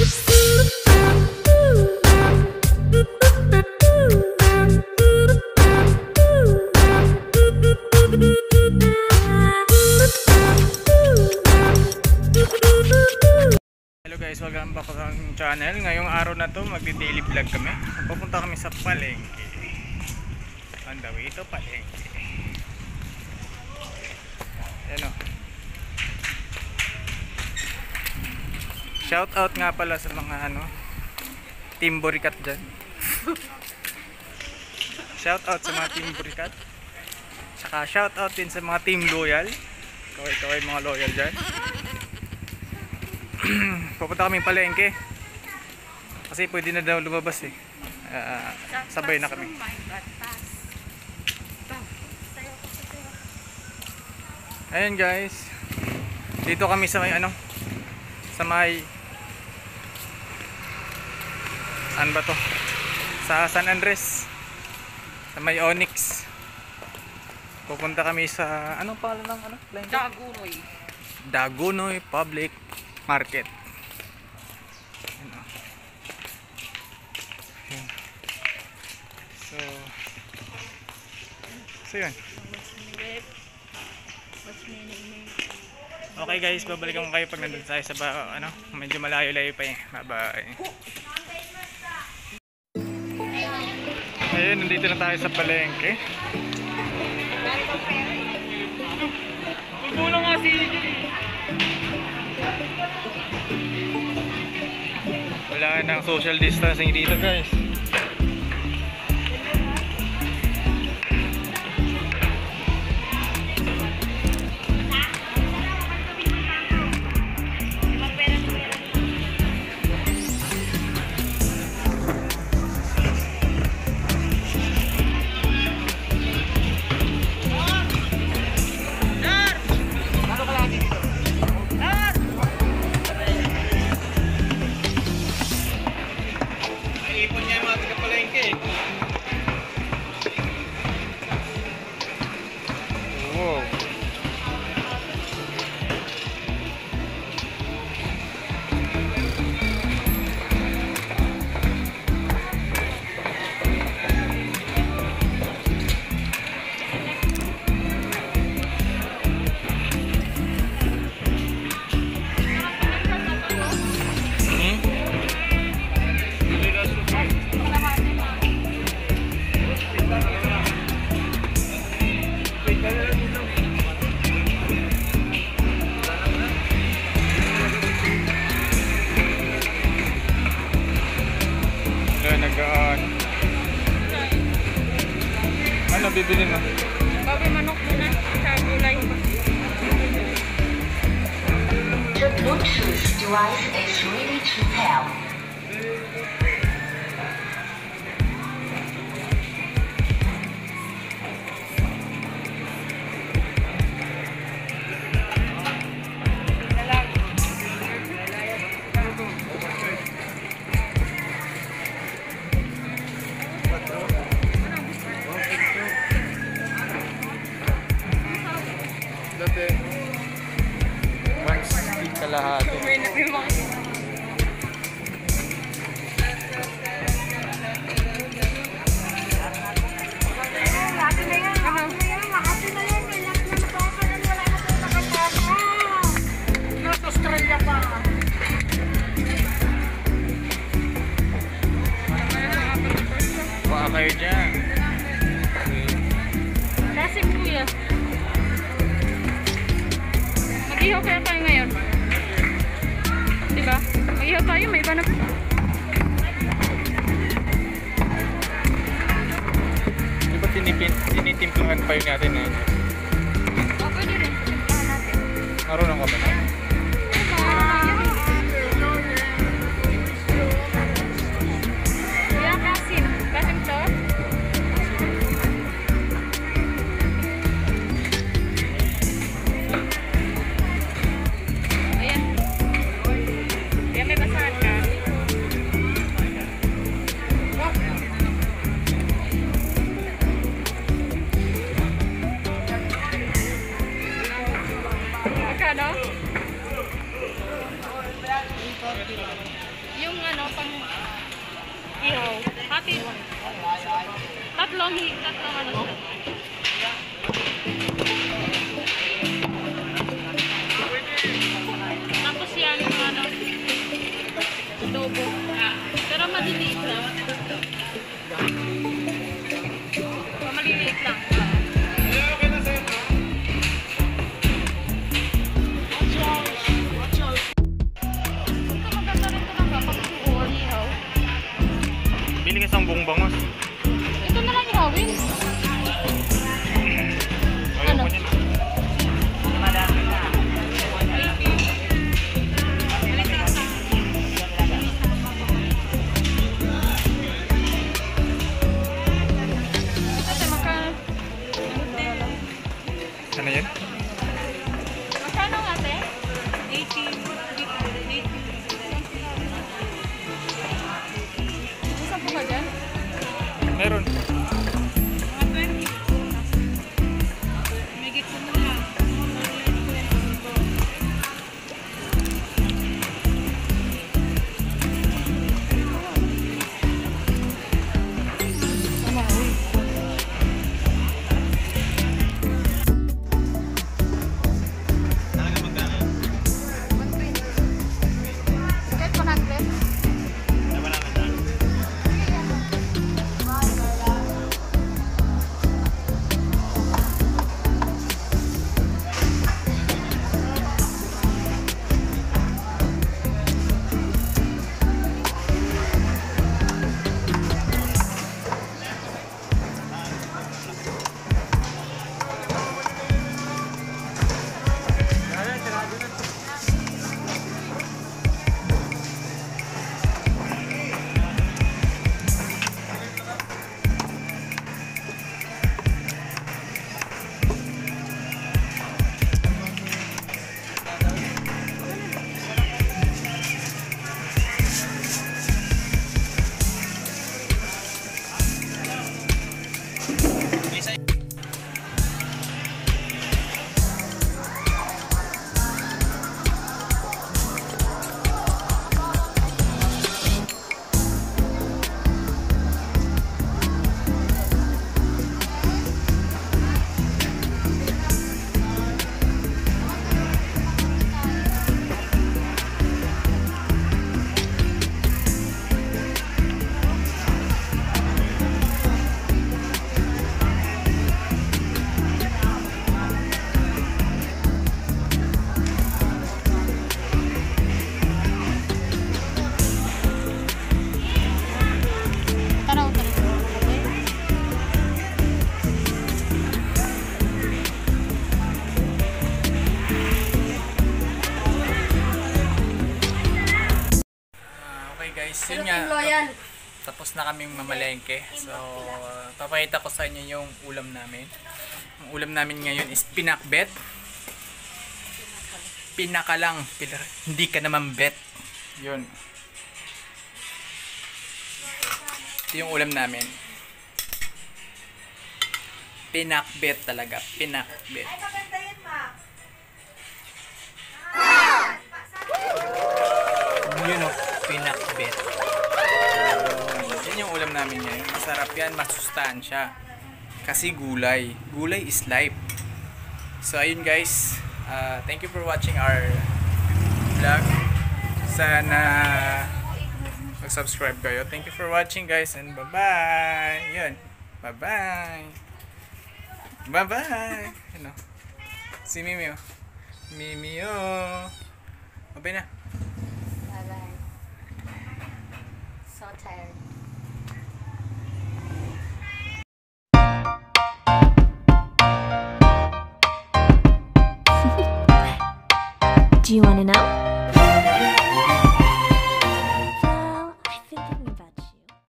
Hello guys, welcome back sa channel. Ngayong araw na to magdi-daily vlog kami. Pupunta kami sa palengke. On the way to palengke. Ayan o. Shout out nga pala sa mga Team Burikat dyan. Shout out sa mga Team Burikat. Saka shout out din sa mga Team Loyal. Kaway mga loyal dyan. Pupunta kaming palengke kasi pwede na daw lumabas eh. Sabay na kami. Ayan guys, dito kami sa may sa may saan ba to? Sa San Andres, sa may Onyx. Pupunta kami sa anong pangalan ng palengke? Dagonoy Public Market. So yun. Okay guys, babalikan ko kayo pag nandun tayo sa medyo malayo-layo pa eh. Bye-bye. Ayun, nandito na tayo sa palengke. Tulong nga si wala nang social distancing dito guys. Ano bibili mo? Baboy manok muna sa gulay. The Bluetooth device is ready to pair. Dati 160 kalahati. Baka kayo dyan. Kasi kuya. Mag-ihaw kaya tayo ngayon. Diba? Mag-ihaw tayo, may iba na. Diba tinitimplahan pa yun natin eh? O, pwede rin. Timplahan natin. Marunong ka ba na? Kaya kasim. Kasim to? Ayan. Kaya may basahan ka. Magkano? ano, pang ihaw. Hati. Tatlong ano siya. Tapos yan yung ano, adobo. Pero maliliit lang. Maliliit lang. Ito maganda rin ito lang kapag ihaw. Bili ka sa buong bangos. Ito na lang ihawin. Ayaw Ano? ko niyan. Kasi Ano yan? magkano nga ate? 80. Isang po ba dyan? Meron. Kahit 100. Tanaw ka rin. Okay guys, yun nga. Tapos na kaming mamalengke. So, papakita ko sa inyo yung ulam namin. Ang ulam namin ngayon is pinakbet. Pinaka lang. Hindi ka naman bet. Yun. Ito yung ulam namin. Pinakbet talaga. Pinakbet. Yun o. Pinakbet. Yan yung ulam namin ngayon. Masarap yan. Masustansya. Kasi gulay. Gulay is life. So ayun guys. Thank you for watching our vlog. Sana mag-subscribe kayo. Thank you for watching guys and bye-bye. Yun. Bye-bye. Bye-bye. Ano? Si Mimi oh. Mimi oh. Bye na. Bye-bye. So tired. Do you want to know?